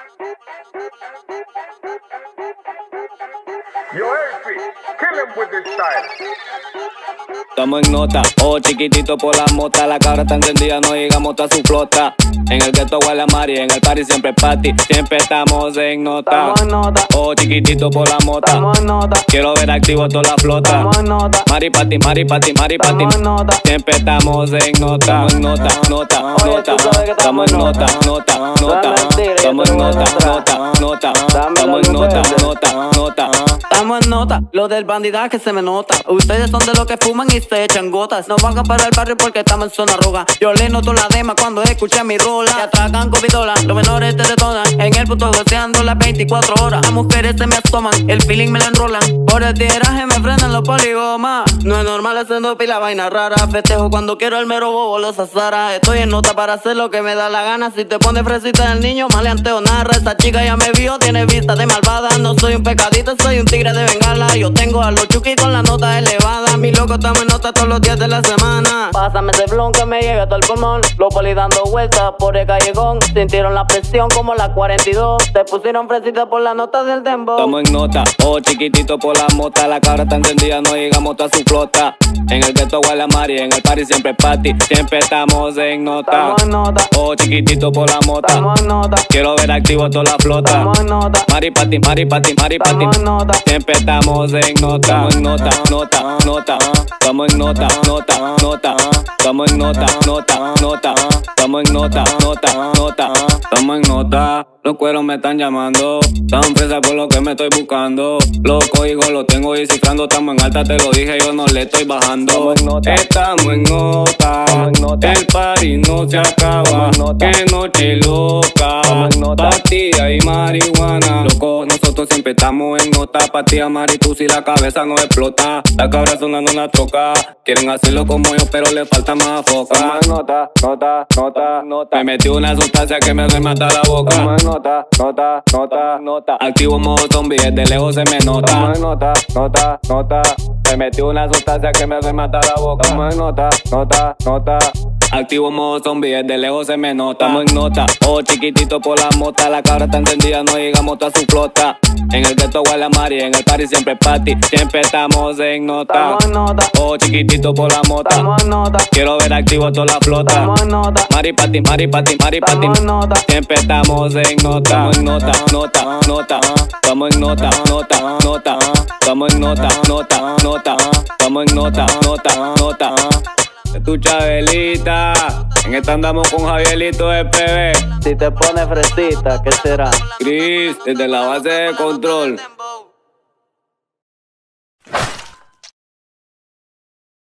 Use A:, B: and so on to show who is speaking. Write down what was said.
A: Yo, Elfi, kill him with this style.
B: Estamos en nota, ojo chiquitito por la mota. La cabra está encendida, no llegamos a su flota. En el ghetto huele a Mari, en el party siempre party. Siempre estamos en nota.
C: Estamos en nota.
B: Ojo chiquitito por la mota.
C: Estamos en nota.
B: Quiero ver activo toda la flota.
C: Estamos en nota.
B: Mari party, Mari party, Mari party.
C: Estamos en nota.
B: Siempre estamos en nota. Estamos en nota, nota,
C: Oye,
B: nota.
C: tú sabes que
B: Estamos en nota, nota, nota. Estamos en nota, nota, nota. Estamos en nota, nota, nota.
C: Estamos en nota, lo del bandidaje se me nota. Ustedes son de los que fuman y se echan gotas. No van para el barrio porque estamos en zona roja. Yo le noto la dema cuando escuché mi rola. Se atracan con pistola, los menores te detonan. En el puto goceando las 24 horas. Las mujeres se me asoman, el feeling me la enrolan. Por el tiraje me frenan los poligomas. No es normal haciendo pila vaina rara. Festejo cuando quiero el mero bobo, los azara. Estoy en nota para hacer lo que me da la gana. Si te pones fresita el niño, maleanteo narra. Esta chica ya me vio, tiene vista de malvada. No soy un pecadito, soy un tigre de bengala. Yo tengo a los chuki con la nota elevada. Mi loco estamos en nota todos los días de la semana. Pásame ese blon que me llega todo el pulmón. Los polis dando vueltas por el callejón. Sintieron la presión como la 42. Te pusieron fresita por la nota del dembow.
B: Estamos en nota, ojo chiquitito por la mota. La cabra está encendida, no llegamos a su flota. En el ghetto huele a Mari, en el party siempre party. Siempre estamos en nota.
C: Estamos en nota.
B: Ojo chiquitito por la mota.
C: Estamos en nota.
B: Quiero ver activo toda la flota.
C: Estamos en nota.
B: Mari party, Mari party, Mari party.
C: Estamos en nota.
B: Siempre estamos en nota. Estamos en nota, nota, nota. Estamos en nota, nota, nota. Estamos en nota, nota, nota. Estamos en nota, nota, nota. Estamos en nota. Los cueros me están llamando. Tan fresa por lo que me estoy buscando. Los códigos los tengo descifrando. Estamos en alta, te lo dije, yo no le estoy bajando. Estamos en nota. El party no se acaba. Qué noche loca. Pastilla y marihuana. Loco, nosotros siempre estamos en nota. Pastilla, mari, tú si la cabeza no explota. La cabra sonando una troca. Quieren hacerlo como yo, pero le falta más foca.
C: Nota, nota, nota, nota.
B: Me metí una sustancia que me remata la boca.
C: Nota, nota, nota, nota.
B: Activo modo zombie, desde lejos se me nota.
C: Nota, nota, nota.
B: Me metí una sustancia que me remata la boca.
C: Nota, nota, nota.
B: Activo modo zombie, desde lejos se me nota. Estamos en nota, ojo chiquitito por la mota. La cabra está encendida, no llegamos a su flota. En el ghetto huele a Mari, en el party siempre party. Siempre estamos en nota.
C: Estamos en nota.
B: Ojo chiquitito por la mota.
C: Estamos en nota.
B: Quiero ver activo toda la flota.
C: Estamos en nota.
B: Mari party, Mari party, Mari party.
C: Estamos en nota.
B: Siempre estamos en nota. Estamos en nota, nota, nota. Estamos en nota, nota, nota. Estamos en nota, nota, nota. Estamos en nota, nota, nota. Es tu Chabelita. En esta andamos con Javierito de PB.
C: Si te pones fresita, ¿qué será?
B: Chris, desde la base de control.